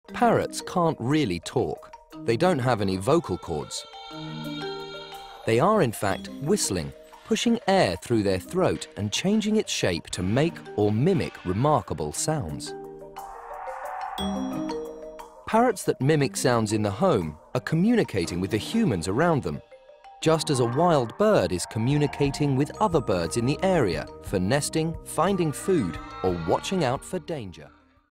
Parrots can't really talk. They don't have any vocal cords. They are in fact whistling, pushing air through their throat and changing its shape to make or mimic remarkable sounds. Parrots that mimic sounds in the home are communicating with the humans around them, just as a wild bird is communicating with other birds in the area for nesting, finding food, or watching out for danger.